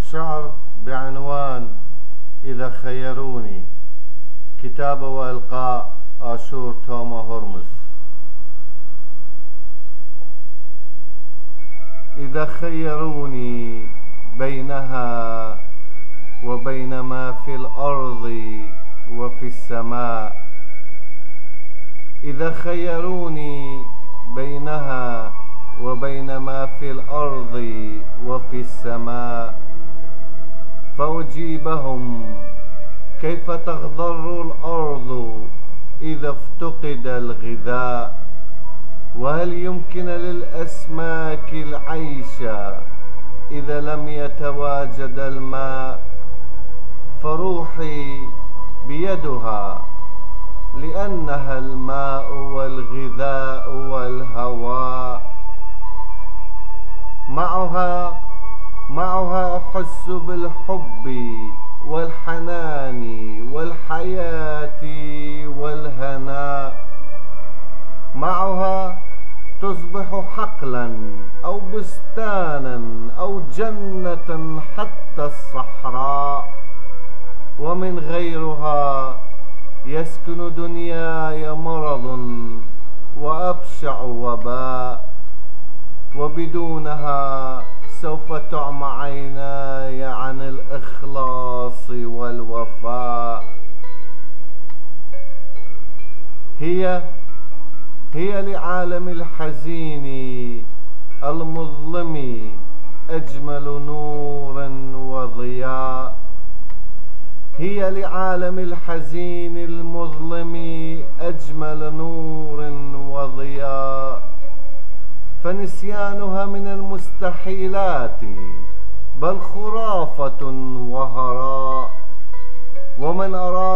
شعر بعنوان إذا خيروني، كتابة وإلقاء آشور توما هرمز. إذا خيروني بينها وبين ما في الأرض وفي السماء، إذا خيروني بينها وبين ما في الأرض وفي السماء، فأجيبهم كيف تخضر الأرض إذا افتقد الغذاء، وهل يمكن للأسماك العيش إذا لم يتواجد الماء؟ فروحي بيدها لأنها الماء والغذاء والهواء، معها أحس بالحب والحنان والحياة والهناء، معها تصبح حقلا أو بستانا أو جنة حتى الصحراء، ومن غيرها يسكن دنياي مرض وأبشع وباء، وبدونها سوف تعمى عيناي عن الإخلاص والوفاء. هي لعالم الحزين المظلم أجمل نور وضياء، هي لعالم الحزين المظلم أجمل نور وضياء، فنسيانها من المستحيلات بل خرافة وهراء، ومن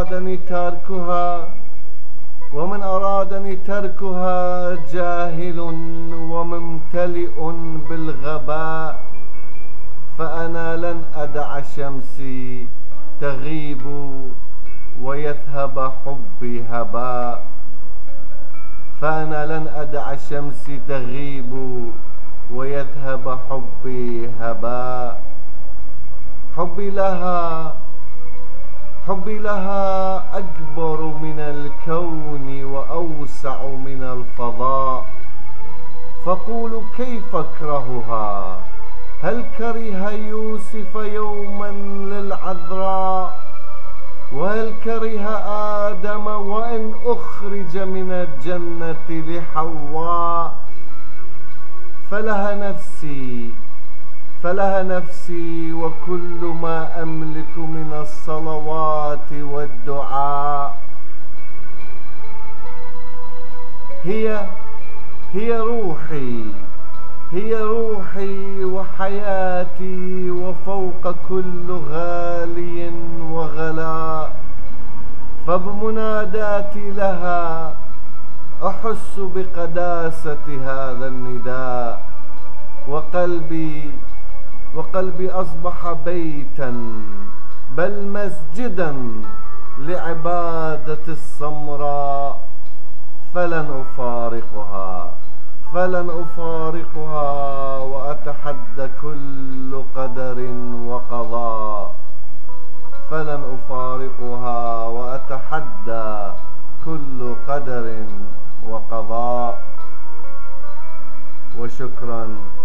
أرادني تركها جاهل وممتلئ بالغباء، فأنا لن أدع شمسي تغيب ويذهب حبي هباء، فأنا لن أدع شمسي تغيب ويذهب حبي هباء. حبي لها أكبر من الكون وأوسع من الفضاء، فقولوا كيف أكرهها؟ هل كره يوسف يوما للعذراء؟ وهل كره آدم وإن أخرج من الجنة لحواء؟ فلها نفسي وكل ما أملك من الصلوات والدعاء. هي روحي وحياتي وفوق كل غالي وغلاء، فبمناداتي لها أحس بقداسة هذا النداء، وقلبي أصبح بيتا بل مسجدا لعبادة السمراء، فلن أفارقها وأتحدى كل قدر وقضاء، فلن أفارقها وأتحدى كل قدر وقضاء. وشكرا.